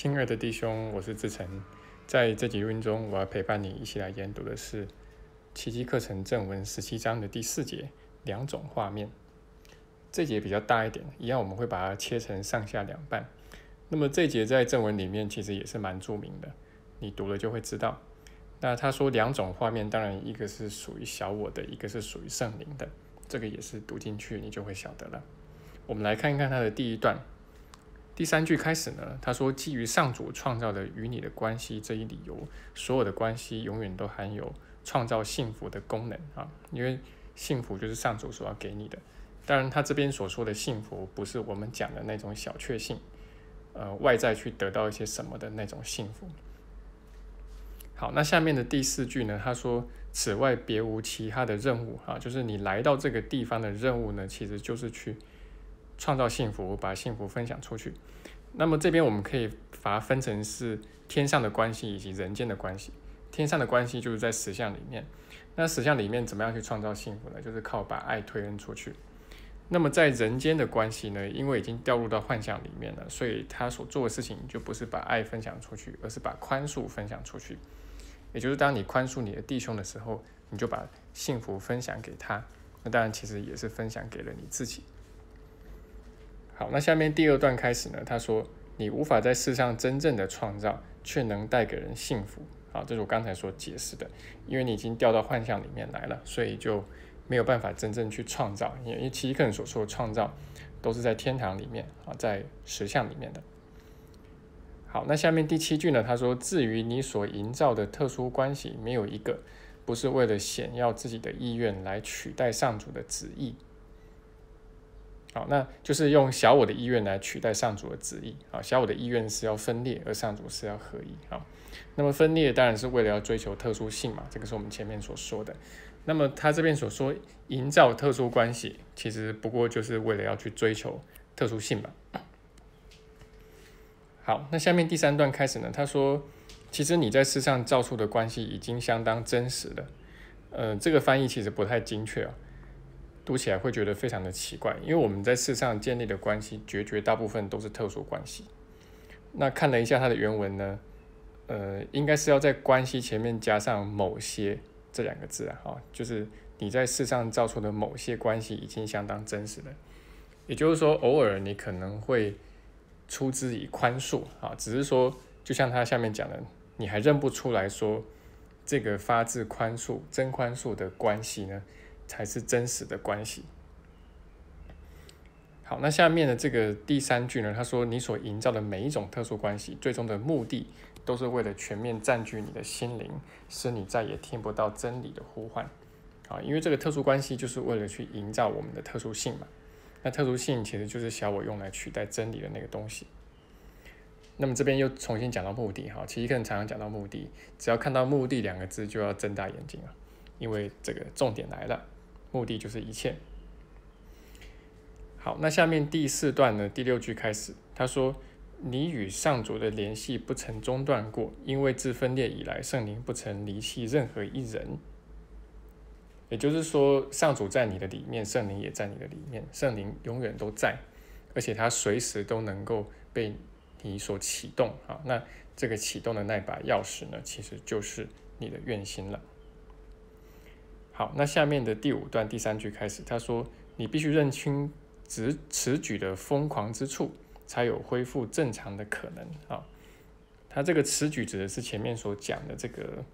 亲爱的弟兄，我是志成。在这集录音中，我要陪伴你一起来研读的是奇迹课程正文17章的第4节，两种画面。这节比较大一点，一样我们会把它切成上下两半。那么这节在正文里面其实也是蛮著名的，你读了就会知道。那他说两种画面，当然一个是属于小我的，一个是属于圣灵的，这个也是读进去你就会晓得了。我们来看一看它的第一段。第3句开始呢，他说基于上主创造的与你的关系这一理由，所有的关系永远都含有创造幸福的功能啊，因为幸福就是上主所要给你的。当然他这边所说的幸福不是我们讲的那种小确幸，外在去得到一些什么的那种幸福。好，那下面的第4句呢，他说此外别无其他的任务啊，就是你来到这个地方的任务呢，其实就是去创造幸福，把幸福分享出去。那么这边我们可以把它分成是天上的关系以及人间的关系。天上的关系就是在实相里面，那实相里面怎么样去创造幸福呢？就是靠把爱推恩出去。那么在人间的关系呢，因为已经掉入到幻象里面了，所以他所做的事情就不是把爱分享出去，而是把宽恕分享出去。也就是当你宽恕你的弟兄的时候，你就把幸福分享给他，那当然其实也是分享给了你自己。好，那下面第2段开始呢，他说你无法在世上真正的创造，却能带给人幸福。好，这是我刚才所解释的，因为你已经掉到幻象里面来了，所以就没有办法真正去创造，因为奇迹课程所说的创造都是在天堂里面啊，在实相里面的。好，那下面第7句呢，他说至于你所营造的特殊关系，没有一个不是为了显耀自己的意愿来取代上主的旨意。好，那就是用小我的意愿来取代上主的旨意。好，小我的意愿是要分裂，而上主是要合一。好，那么分裂当然是为了要追求特殊性嘛，这个是我们前面所说的。那么他这边所说营造特殊关系，其实不过就是为了要去追求特殊性嘛。好，那下面第3段开始呢，他说其实你在世上造出的关系已经相当真实了。这个翻译其实不太精确啊，读起来会觉得非常的奇怪，因为我们在世上建立的关系绝大部分都是特殊关系。那看了一下它的原文呢，应该是要在关系前面加上某些这2个字啊，就是你在世上造出的某些关系已经相当真实了。也就是说，偶尔你可能会出之以宽恕啊，只是说，就像他下面讲的，你还认不出来说这个发自宽恕、真宽恕的关系呢，才是真实的关系。好，那下面的这个第3句呢，他说你所营造的每一种特殊关系，最终的目的都是为了全面占据你的心灵，使你再也听不到真理的呼唤。好，因为这个特殊关系就是为了去营造我们的特殊性嘛。那特殊性其实就是小我用来取代真理的那个东西。那么这边又重新讲到目的，其实可能常常讲到目的，只要看到目的2个字就要睁大眼睛了，因为这个重点来了，目的就是一切。好，那下面第4段呢，第6句开始，他说你与上主的联系不曾中断过，因为自分裂以来，圣灵不曾离弃任何一人。也就是说，上主在你的里面，圣灵也在你的里面，圣灵永远都在，而且它随时都能够被你所启动。好，那这个启动的那把钥匙呢，其实就是你的愿心了。好，那下面的第5段第3句开始，他说你必须认清此举的疯狂之处，才有恢复正常的可能。好，他这个此举指的是前面所讲的这个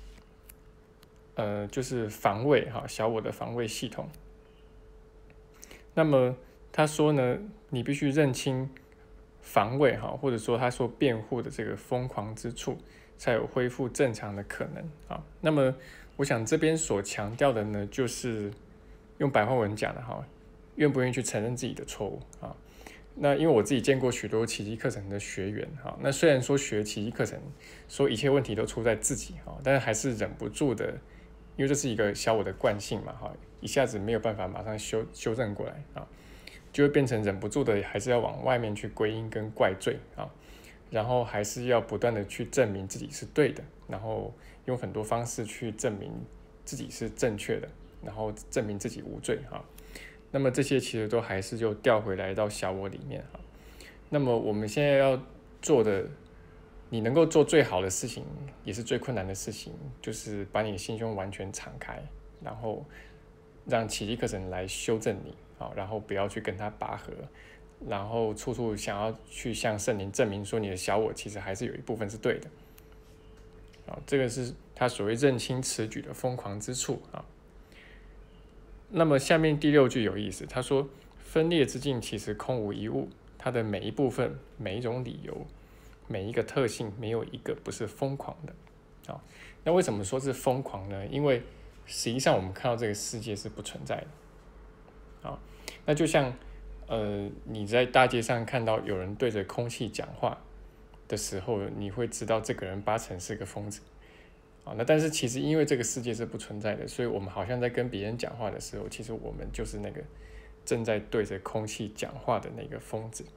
就是防卫小我的防卫系统。那么他说呢，你必须认清防卫或者说他说辩护的这个疯狂之处，才有恢复正常的可能。那么我想这边所强调的呢，就是用白话文讲的愿不愿意去承认自己的错误啊？那因为我自己见过许多奇迹课程的学员那虽然说学奇迹课程说一切问题都出在自己但是还是忍不住的，因为这是一个小我的惯性嘛一下子没有办法马上修正过来就会变成忍不住的还是要往外面去归因跟怪罪然后还是要不断的去证明自己是对的，然后用很多方式去证明自己是正确的，然后证明自己无罪那么这些其实都还是就调回来到小我里面那么我们现在要做的你能够做最好的事情，也是最困难的事情，就是把你的心胸完全敞开，然后让奇迹课程来修正你，然后不要去跟他拔河，然后处处想要去向圣灵证明说你的小我其实还是有一部分是对的。这个是他所谓认清此举的疯狂之处啊。那么下面第6句有意思，他说分裂之境其实空无一物，它的每一部分、每一种理由、每一个特性，没有一个不是疯狂的。那为什么说是疯狂呢？因为实际上我们看到这个世界是不存在的。那就像你在大街上看到有人对着空气讲话的时候，你会知道这个人8成是个疯子。那但是其实因为这个世界是不存在的，所以我们好像在跟别人讲话的时候，其实我们就是那个正在对着空气讲话的那个疯子。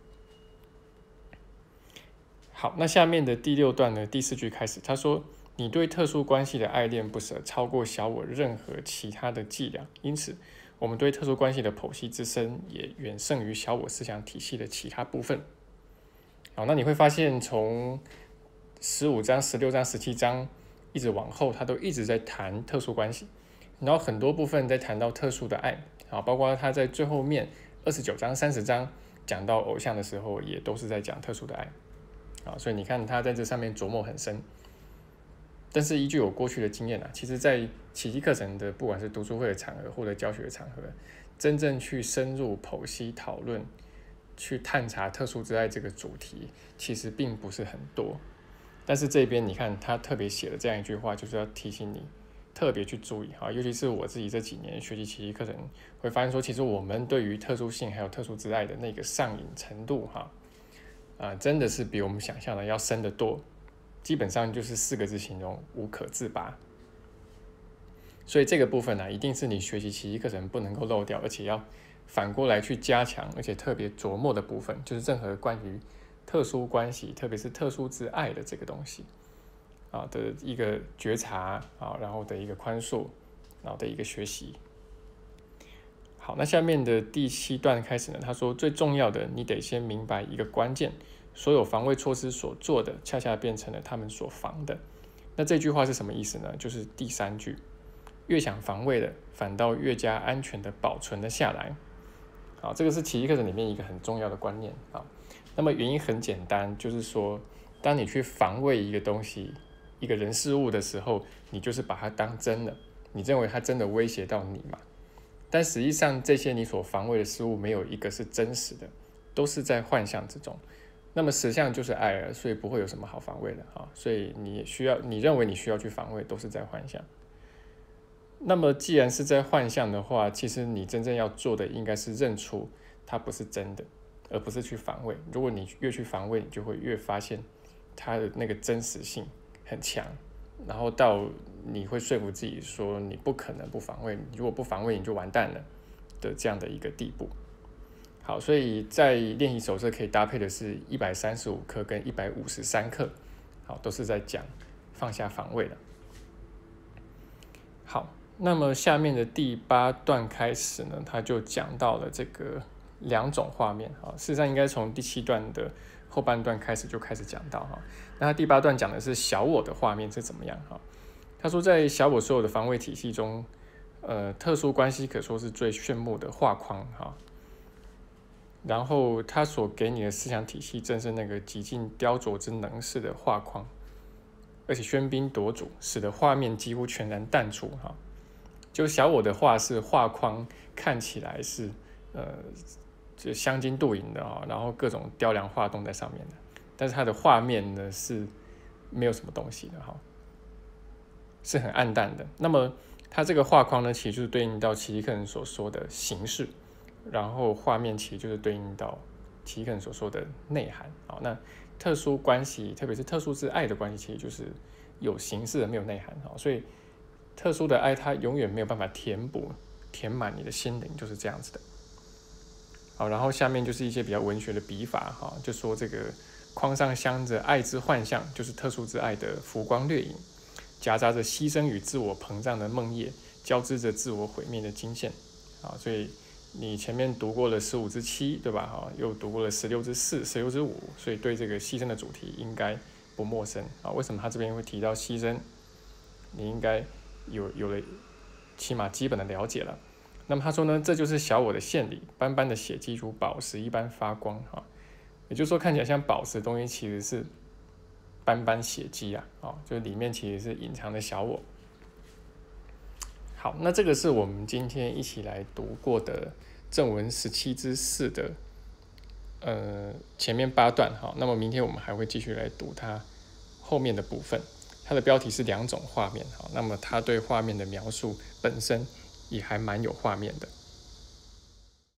好，那下面的第6段呢，第4句开始，他说你对特殊关系的爱恋不舍，超过小我任何其他的伎俩，因此我们对特殊关系的剖析之深，也远胜于小我思想体系的其他部分。好，那你会发现从15章、16章、17章一直往后，他都一直在谈特殊关系，然后很多部分在谈到特殊的爱，包括他在最后面29章、30章讲到偶像的时候，也都是在讲特殊的爱。所以你看他在这上面琢磨很深。但是依据我过去的经验其实在奇迹课程的不管是读书会的场合或者教学的场合，真正去深入剖析讨论，去探查特殊之爱这个主题，其实并不是很多。但是这边你看他特别写了这样一句话，就是要提醒你特别去注意，尤其是我自己这几年学习奇迹课程，会发现说其实我们对于特殊性还有特殊之爱的那个上瘾程度真的是比我们想象的要深得多，基本上就是4个字形容：无可自拔。所以这个部分一定是你学习奇迹课程不能够漏掉，而且要反过来去加强，而且特别琢磨的部分，就是任何关于特殊关系，特别是特殊之爱的这个东西的一个觉察然后的一个宽恕，然后的一个学习。好，那下面的第7段开始呢，他说最重要的，你得先明白一个关键，所有防卫措施所做的，恰恰变成了他们所防的。那这句话是什么意思呢？就是第3句，越想防卫的，反倒越加安全的保存了下来。这个是奇迹课程里面一个很重要的观念那么原因很简单，就是说当你去防卫一个东西、一个人事物的时候，你就是把它当真了，你认为它真的威胁到你嘛？但实际上这些你所防卫的事物没有一个是真实的，都是在幻象之中。那么实相就是爱了，所以不会有什么好防卫的所以你认为你需要去防卫，都是在幻象。那么既然是在幻象的话，其实你真正要做的应该是认出它不是真的，而不是去防卫。如果你越去防卫，你就会越发现它的那个真实性很强，然后到你会说服自己说你不可能不防卫，如果不防卫你就完蛋了的这样的一个地步。好，所以在练习手册可以搭配的是135课跟153课，都是在讲放下防卫的。好，那么下面的第8段开始呢，他就讲到了这个2种画面事实上应该从第7段的后半段开始就开始讲到那他第8段讲的是小我的画面是怎么样他说在小我所有的防卫体系中，特殊关系可说是最炫目的画框然后他所给你的思想体系正是那个极尽雕琢之能事的画框，而且喧宾夺主，使得画面几乎全然淡出就小我的画是画框，看起来是就镶金镀银的然后各种雕梁画栋在上面的，但是它的画面呢是没有什么东西的是很暗淡的。那么它这个画框呢，其实就是对应到奇迹课程所说的形式，然后画面其实就是对应到奇迹课程所说的内涵那特殊关系，特别是特殊之爱的关系，其实就是有形式的没有内涵所以特殊的爱它永远没有办法填满你的心灵，就是这样子的然后下面就是一些比较文学的笔法就说这个框上镶着爱之幻象，就是特殊之爱的浮光掠影，夹杂着牺牲与自我膨胀的梦魇，交织着自我毁灭的惊现所以你前面读过了15之7，对吧又读过了16之4、16之5，所以对这个牺牲的主题应该不陌生啊。为什么他这边会提到牺牲？你应该有了起码基本的了解了。那么他说呢，这就是小我的献礼，斑斑的血迹如宝石一般发光啊。也就是说，看起来像宝石的东西其实是斑斑血迹啊，就是里面其实是隐藏的小我。好，那这个是我们今天一起来读过的正文17之4的前面8段。好，那么明天我们还会继续来读它后面的部分。它的标题是2种画面。好，那么它对画面的描述本身也还蛮有画面的。